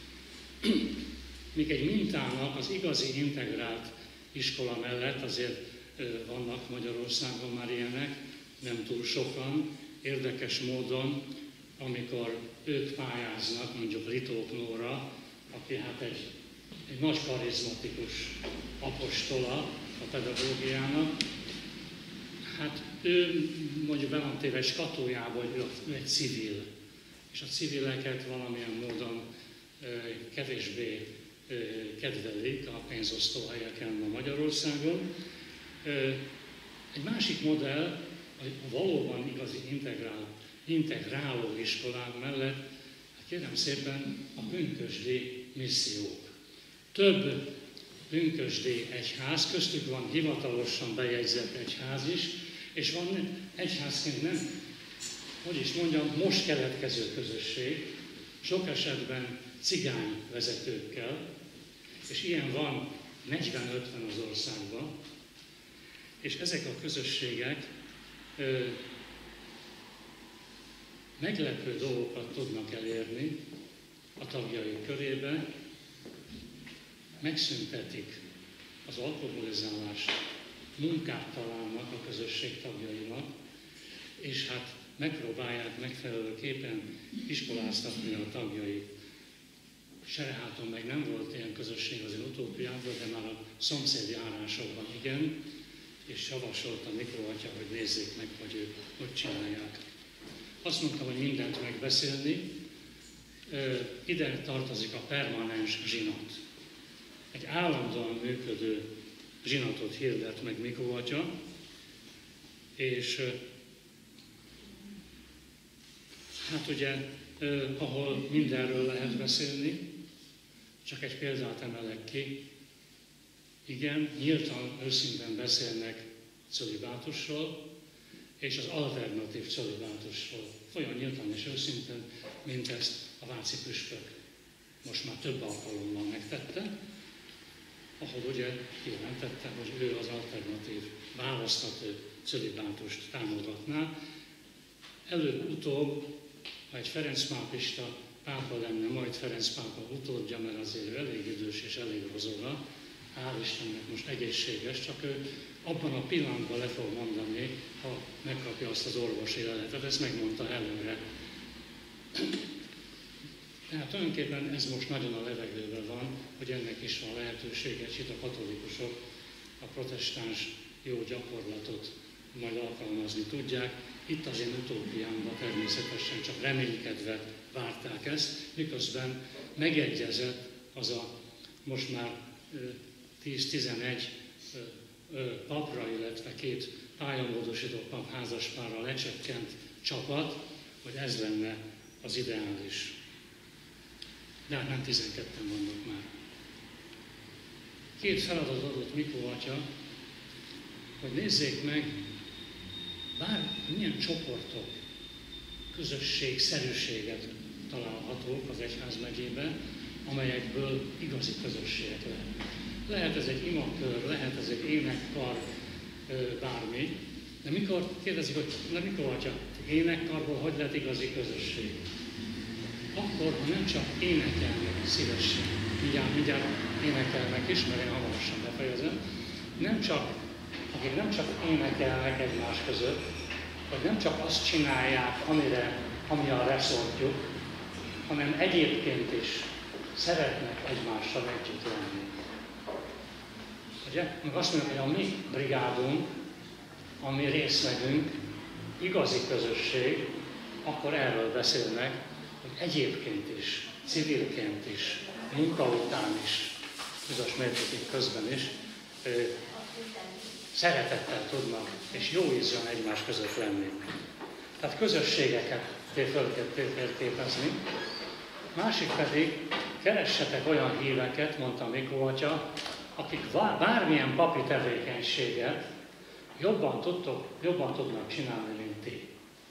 még egy mintának az igazi integrált iskola mellett azért vannak Magyarországon már ilyenek, nem túl sokan, érdekes módon, amikor ők pályáznak, mondjuk Ritók Nóra, aki hát egy, egy nagy karizmatikus apostola a pedagógiának, hát ő mondjuk be van téve egy skatójába, hogy ő egy civil, és a civileket valamilyen módon kevésbé kedvelik a pénzosztó helyeken ma Magyarországon. Egy másik modell, a valóban igazi integrál, integráló iskolák mellett, hát kérem szépen, a pünkösdi missziók. Több pünkösdi egyház, köztük van hivatalosan bejegyzett egyház is, és van egyházként nem, hogy is mondjam, most keletkező közösség, sok esetben cigány vezetőkkel, és ilyen van negyven-ötven az országban, és ezek a közösségek ö, meglepő dolgokat tudnak elérni a tagjai körébe, megszüntetik az alkoholizálást, munkát találnak a közösség tagjainak, és hát megpróbálják megfelelőképpen iskoláztatni a tagjait. Sereháton meg nem volt ilyen közösség az én utópiában, de már a szomszéd járásokban igen, és javasolta Mikló atya, hogy nézzék meg, hogy ők hogy csinálják. Azt mondta, hogy mindent megbeszélni, ide tartozik a permanens zsinat. Egy állandóan működő zsinatot hirdet meg Mikló atya, és hát ugye, ahol mindenről lehet beszélni, csak egy példát emelek ki, igen, nyíltan, őszintén beszélnek cölibátusról, és az alternatív cölibátusról. Olyan nyíltan és őszintén, mint ezt a váci püspök most már több alkalommal megtette, ahol ugye kijelentette, hogy ő az alternatív választható cölibátust támogatná. Előbb-utóbb, ha egy Ferenc pápista pápa lenne, majd Ferenc pápa utódja, mert azért ő elég idős és elég rozora, hál' Istennek most egészséges, csak ő abban a pillanatban le fog mondani, ha megkapja azt az orvosi leletet, ezt megmondta előre. Tehát tulajdonképpen ez most nagyon a levegőben van, hogy ennek is van lehetősége, és itt a katolikusok a protestáns jó gyakorlatot majd alkalmazni tudják. Itt az én utópiámban természetesen csak reménykedve várták ezt, miközben megegyezett az a most már tíz-tizenegy papra, illetve két pályamódosított pap házaspárra lecsekkent csapat, hogy ez lenne az ideális. De hát nem tizenketten vannak már. Két feladat adott Mikló atya, hogy nézzék meg, bár milyen csoportok, közösségszerűséget találhatók az egyházmegyében, amelyekből igazi közösségek lehetnek. Lehet ez egy imakör, lehet ez egy énekkar, bármi, de mikor kérdezik, hogy na mikor atya, énekkarból hogy lett igazi közösség? Akkor, ha nem csak énekelnek szívesen, mindjárt, mindjárt énekelnek is, mert én hamarosan befejezem, nem csak, akik nem csak énekelnek egymás között, vagy nem csak azt csinálják, amire, ami a reszortjuk, hanem egyébként is szeretnek egymással együtt lenni. Ugye? Meg azt mondjuk, hogy a mi brigádunk, a mi részlegünk, igazi közösség, akkor erről beszélnek, hogy egyébként is, civilként is, munka után is, bizonyos mértékig közben is, szeretettel tudnak és jó ízűen egymás között lenni. Tehát közösségeket föl kell térképezni. Másik pedig, keressetek olyan híveket, mondta Mikló atya, akik bármilyen papi tevékenységet jobban, tudtok, jobban tudnak csinálni, mint ti.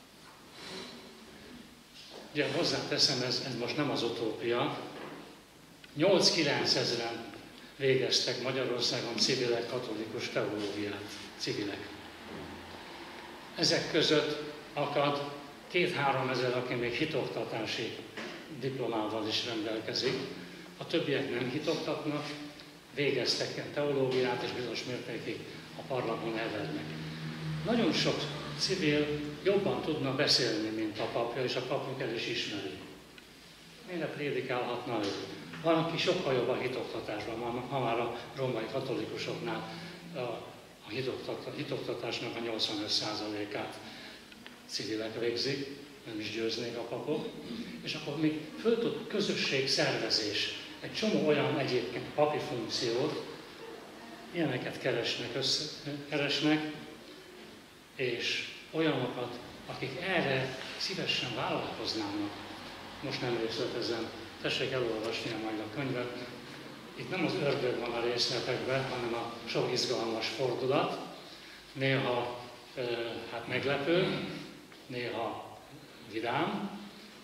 Ugye hozzáteszem, ez, ez most nem az utópia. nyolc-kilenc ezren végeztek Magyarországon civilek, katolikus teológiát, civilek. Ezek között akad két-három ezer, aki még hitoktatási diplomával is rendelkezik. A többiek nem hitoktatnak, végeztek ilyen teológiát, és bizonyos mértékig a parlagon elvernek. Nagyon sok civil jobban tudna beszélni, mint a papja, és a papjuk el is ismeri. Mire prédikálhatna ő? Van, aki sokkal jobb a hitoktatásban, ha már a római katolikusoknál a, a hitoktatásnak a nyolcvanöt százalékát civilek végzik, nem is győznék a papok, és akkor még föl tud közösség szervezés, egy csomó olyan egyébként papi funkciót, ilyeneket keresnek, össze, keresnek, és olyanokat, akik erre szívesen vállalkoznának. Most nem részletezem, tessék elolvasnia majd a könyvet. Itt nem az ördög van a részletekben, hanem a sok izgalmas fordulat, néha hát meglepő, néha vidám.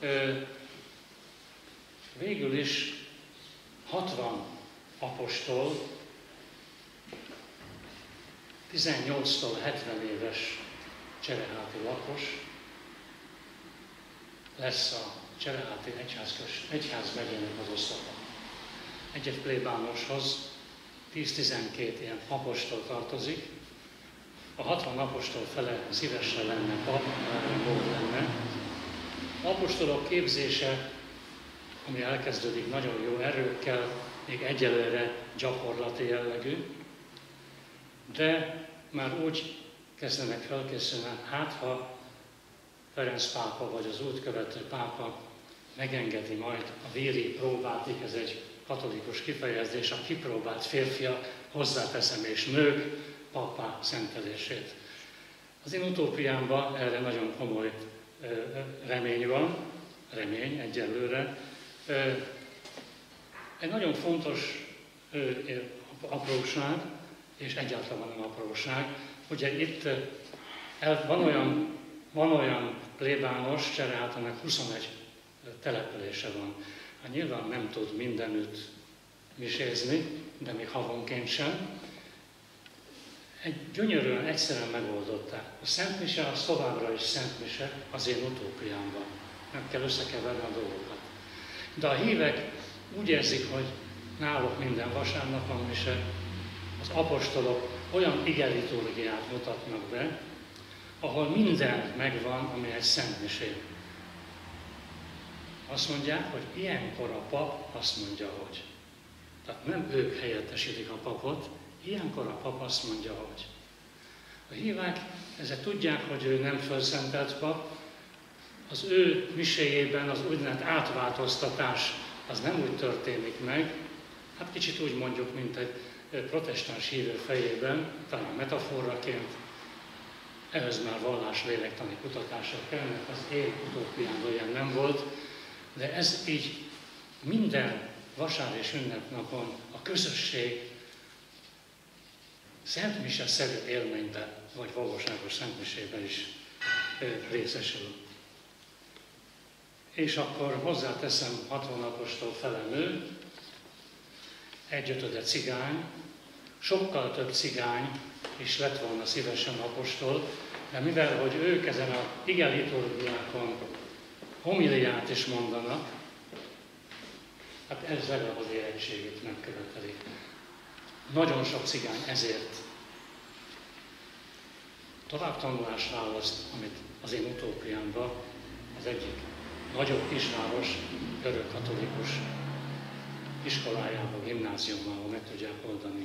Végül is hatvan apostol, tizennyolctól hetven éves csereháti lakos lesz a csereháti egyházmegyének az oszlapa. Egy-egy plébánoshoz tíz-tizenkét ilyen apostol tartozik. A hatvan apostol fele szívesen lenne pap, mert volt lenne. Apostolok képzése, ami elkezdődik nagyon jó erőkkel, még egyelőre gyakorlati jellegű, de már úgy kezdenek felkészülni, hát ha Ferenc pápa vagy az útkövető pápa megengedi majd a véri próbát, ez egy katolikus kifejezés, a kipróbált férfiak, hozzáteszem és nők papá szentelését. Az én utópiámban erre nagyon komoly remény van, remény egyelőre. Egy nagyon fontos apróság, és egyáltalán nem apróság, ugye itt van olyan, van olyan plébános, Cserehátának huszonegy települése van. Hát nyilván nem tud mindenütt misézni, de még havonként sem. Egy gyönyörűen, egyszerűen megoldották. A Szent Mise az továbbra is Szent Mise az én utópiámban. Nem kell összekeverni a dolgokat. De a hívek úgy érzik, hogy náluk minden vasárnap van mise, az apostolok olyan igeliturgiát mutatnak be, ahol minden megvan, ami egy szent misé. Azt mondják, hogy ilyenkor a pap azt mondja, hogy. Tehát nem ők helyettesítik a papot, ilyenkor a pap azt mondja, hogy. A hívák ezzel tudják, hogy ő nem fölszentelt pap, az ő miséjében az úgynevezett átváltoztatás az nem úgy történik meg, hát kicsit úgy mondjuk, mint egy protestáns hívő fejében, talán metaforaként, ehhez már vallás-lélektani kutatások kellnek, az én utópiámban ilyen nem volt, de ez így minden vasár és ünnepnapon a közösség Szent Mise szerű élményben, vagy valóságos Szent Misében is részesül. És akkor hozzáteszem hatvan apostol fele nő, egyötöde cigány, sokkal több cigány is lett volna szívesen apostol, de mivel, hogy ők ezen a igeliturgiákon homiliát is mondanak, hát ez legalább az érettségét megköveteli. Nagyon sok cigány ezért továbbtanulást választ, amit az én utópiámban az egyik nagyobb kisváros görög-katolikus iskolájában, gimnáziumában meg tudják oldani.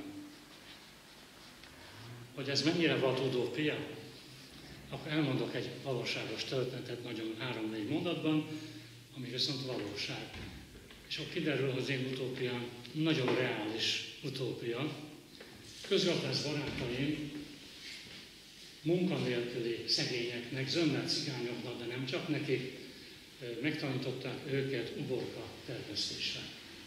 Hogy ez mennyire volt utópia? Akkor elmondok egy valóságos történetet nagyon három-négy mondatban, ami viszont valóság. És akkor kiderül, hogy az én utópiám nagyon reális utópia. Közgazdász barátaim munkanélküli szegényeknek, zömmel cigányoknak, de nem csak nekik, megtanították őket uborka termesztésre.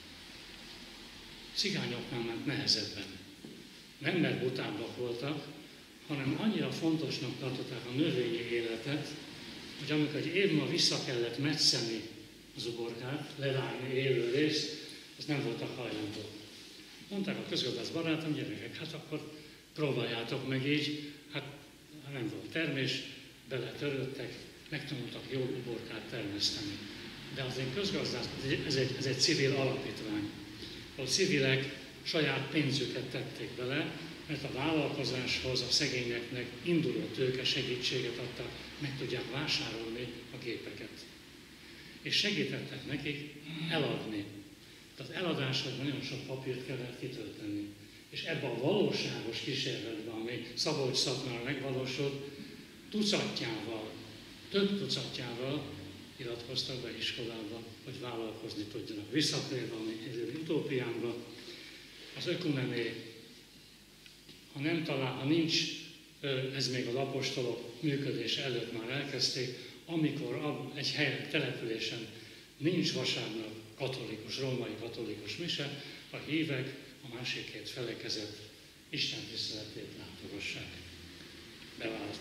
Cigányoknál ment nehezebben. Nem mert butábbak voltak, hanem annyira fontosnak tartották a növényi életet, hogy amikor egy év ma vissza kellett metszeni az uborkát, levágni élő részt, az nem voltak hajlandók. Mondták a közgazdász barátom, gyerekek, hát akkor próbáljátok meg így, hát nem volt termés, beletörődtek, megtanultak jó uborkát termeszteni. De az én közgazdász, ez egy, ez egy civil alapítvány. A civilek saját pénzüket tették bele, mert a vállalkozáshoz a szegényeknek induló tőke segítséget adtak, meg tudják vásárolni a gépeket. És segítettek nekik eladni. Tehát eladáshoz nagyon sok papírt kellett kitölteni. És ebben a valóságos kísérletben, ami Szabolcs-Szatmár megvalósult, tucatjával, több tucatjával iratkoztak be iskolába, hogy vállalkozni tudjanak. Visszatérve a mi utópiámba, az ökumené, ha nem talál, ha nincs, ez még az apostolok működése előtt már elkezdték, amikor egy helyen, településen nincs vasárnap katolikus, római katolikus mise, a hívek a másik két felekezet Isten tiszteletét látogassák. Bevált.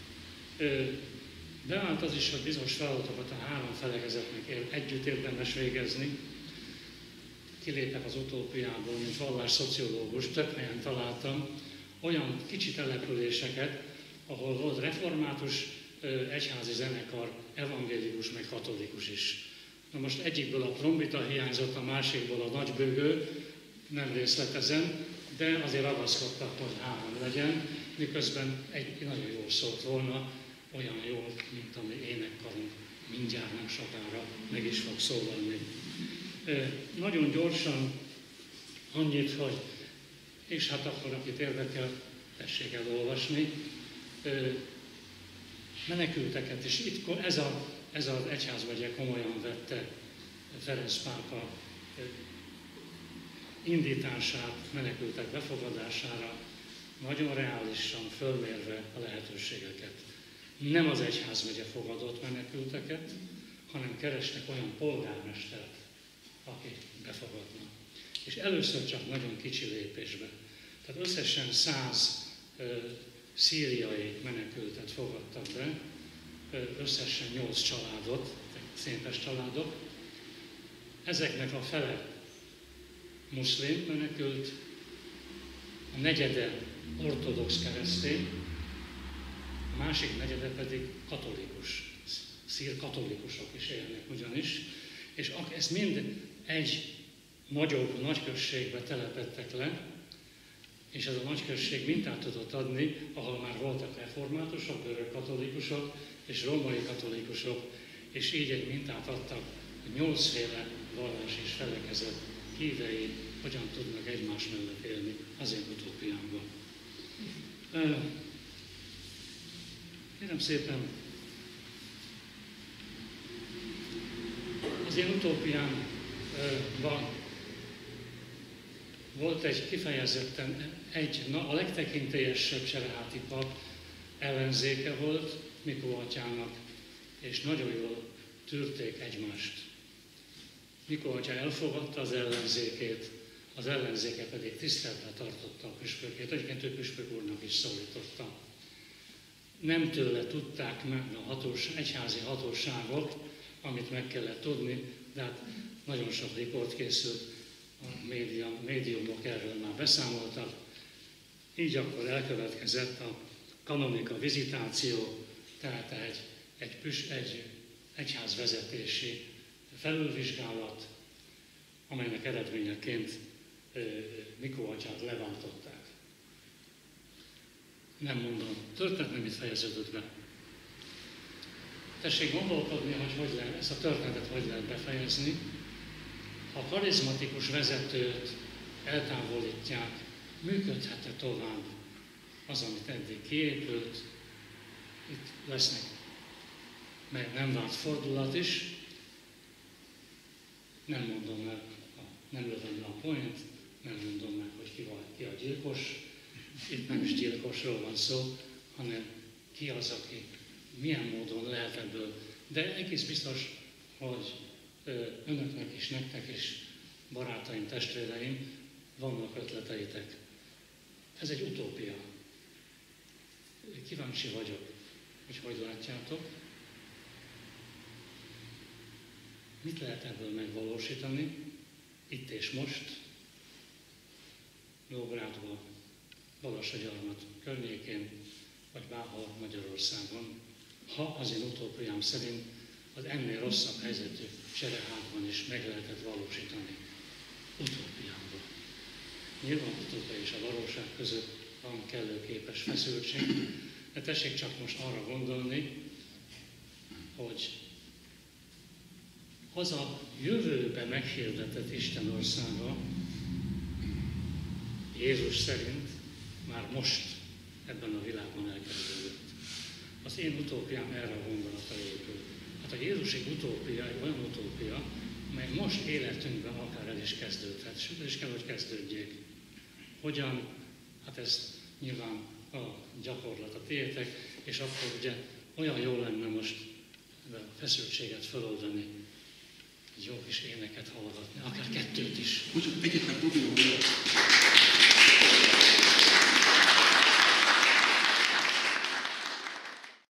Bevált az is, hogy bizonyos feladatokat a három felekezetnek együtt érdemes végezni. Kilépek az utópiából, mint vallásszociológus, több helyen találtam olyan kicsi településeket, ahol volt református, egyházi zenekar, evangélikus, meg katolikus is. Na most egyikből a trombita hiányzott, a másikból a nagybőgő, nem részletezem, de azért ragaszkodtak, hogy három legyen, miközben egy nagyon jól szólt volna, olyan jól, mint ami énekkarunk mindjárt nem sokára meg is fog szólalni. E, nagyon gyorsan annyit, hogy, és hát akkor akit érdekel, tessék elolvasni. Menekülteket, és itt ez, a, ez az egyházmegye komolyan vette Ferenc pápa indítását, menekültek befogadására, nagyon reálisan fölmérve a lehetőségeket. Nem az egyházmegye fogadott menekülteket, hanem kerestek olyan polgármestert, aki befogadna. És először csak nagyon kicsi lépésbe. Tehát összesen száz ö, szíriai menekültet fogadtak be, ö, összesen nyolc családot, széntes családok. Ezeknek a fele muszlim menekült, a negyede ortodox keresztény, a másik negyede pedig katolikus, szír katolikusok is élnek ugyanis, és ezt mind egy nagyobb nagyközségbe telepedtek le, és ez a nagyközség mintát tudott adni, ahol már voltak reformátusok, görög katolikusok és római katolikusok, és így egy mintát adtak, hogy nyolcféle vallás és felekezet hívei hogyan tudnak egymás mellett élni az én utópiámban. Kérem szépen, az én utópiámban volt egy kifejezetten, egy, na, a legtekintélyesebb csereháti pap ellenzéke volt Mikó atyának, és nagyon jól tűrték egymást. Mikó atya elfogadta az ellenzékét, az ellenzéke pedig tiszteletben tartotta a püspökét, egyébként ő püspök úrnak is szólította. Nem tőle tudták meg a hatós, egyházi hatóságok, amit meg kellett tudni, de hát nagyon sok riport készült, a média, médiumok erről már beszámoltak. Így akkor elkövetkezett a kanonika vizitáció, tehát egy, egy, püs, egy egyházvezetési felülvizsgálat, amelynek eredményeként e, Mikó atyát leváltották. Nem mondom, történet itt fejeződött be. Tessék gondolkodni, hogy, hogy lehet, ezt a történetet hogy lehet befejezni. Ha karizmatikus vezetőt eltávolítják, működhet-e tovább az, amit eddig kiépült? Itt lesznek, meg nem várt fordulat is. Nem mondom meg, nem lövöm le a point, nem mondom meg, hogy ki, vagy, ki a gyilkos. Itt nem is gyilkosról van szó, hanem ki az, aki milyen módon lehet ebből. De egész biztos, hogy önöknek is, nektek is, barátaim, testvéreim, vannak ötleteitek. Ez egy utópia. Kíváncsi vagyok, hogy hogy látjátok. Mit lehet ebből megvalósítani, itt és most, Nógrádban, Balassagyarmat környékén, vagy bárhol Magyarországon, ha az én utópiám szerint az ennél rosszabb helyzetű Cserehátban is meg lehetett valósítani. Utópiámban. Nyilván utópia és a valóság között van kellőképes feszültség, de tessék csak most arra gondolni, hogy az a jövőbe meghirdetett Isten országa Jézus szerint már most ebben a világban elkezdődött. Az én utópiám erre a gondolatra épül. Hát a Jézusi utópia egy olyan utópia, amely most életünkben akár el is kezdődhet, sőt, is kell, hogy kezdődjék. Hogyan? Hát ez nyilván a gyakorlat a tiétek, és akkor ugye olyan jó lenne most a feszültséget feloldani, egy jó kis éneket hallgatni, akár kettőt is. Úgy, egyetlen probléma.